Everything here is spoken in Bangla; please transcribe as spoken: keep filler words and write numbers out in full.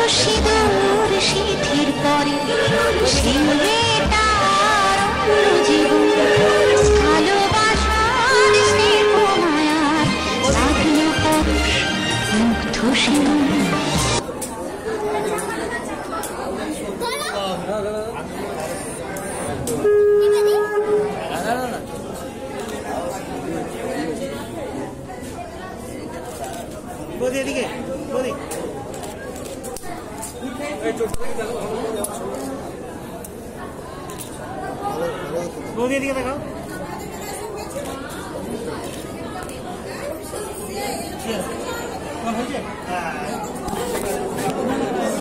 সিঁদুর সিঁথির পরে শিলবে তার অন্য জীবন ভালোবাসার স্নেহ মায়ার লাগলো পরশ মুগ্ধ শিরন বৌদি এদিকে বৌদি বৌদি এদিকে দেখাও।